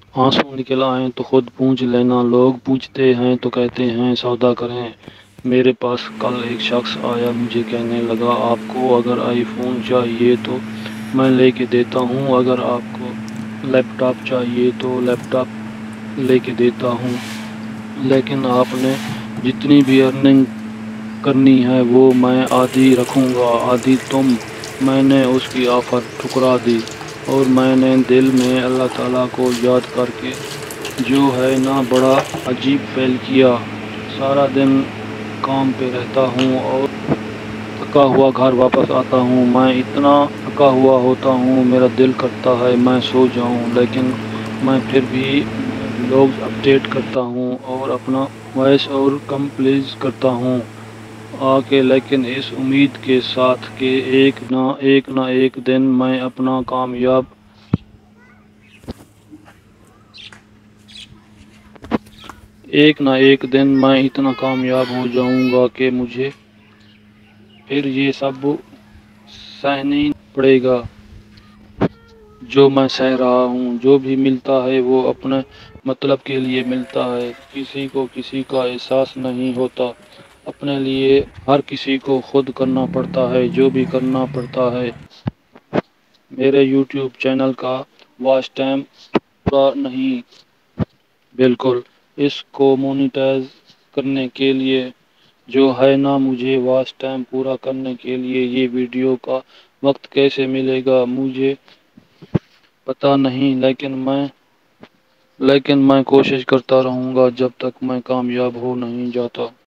آنسو نکل آئیں تو خود پوچھ لینا، لوگ پوچھتے ہیں تو کہتے ہیں سودا کریں۔ میرے پاس کل ایک شخص آیا، مجھے کہنے لگا آپ کو اگر آئی فون چاہیے تو میں لے کے دیتا ہوں، اگر آپ کو لیپ ٹاپ چاہیے تو لیپ ٹاپ لے کے دیتا ہوں، لیکن آپ نے جتنی بھی ارننگ کرنی ہے وہ میں آدھی رکھوں گا، آدھی تم۔ میں نے اس کی آفر ٹھکرا دی اور میں نے دل میں اللہ تعالیٰ کو یاد کر کے جو ہے نا بڑا عجیب فعل کیا۔ سارا دن کام پہ رہتا ہوں اور تھکا ہوا گھر واپس آتا ہوں، میں اتنا تھکا ہوا ہوتا ہوں میرا دل کرتا ہے میں سو جاؤں، لیکن میں پھر بھی ولاگز اپڈیٹ کرتا ہوں اور اپنا وائس اور کمپلیز کرتا ہوں لیکن اس امید کے ساتھ کہ ایک نہ ایک دن میں اپنا ایک نہ ایک دن میں اتنا کامیاب ہو جاؤں گا کہ مجھے پھر یہ سب سہنا نہیں پڑے گا جو میں سہ رہا ہوں۔ جو بھی ملتا ہے وہ اپنے مطلب کے لیے ملتا ہے، کسی کو کسی کا احساس نہیں ہوتا، اپنے لیے ہر کسی کو خود کرنا پڑتا ہے جو بھی کرنا پڑتا ہے۔ میرے یوٹیوب چینل کا واچ ٹائم پورا نہیں، بالکل، اس کو مونیٹائز کرنے کے لیے جو ہے نا مجھے واچ ٹائم پورا کرنے کے لیے یہ ویڈیو کا وقت کیسے ملے گا مجھے پتہ نہیں، لیکن میں کوشش کرتا رہوں گا جب تک میں کامیاب ہو نہیں جاتا۔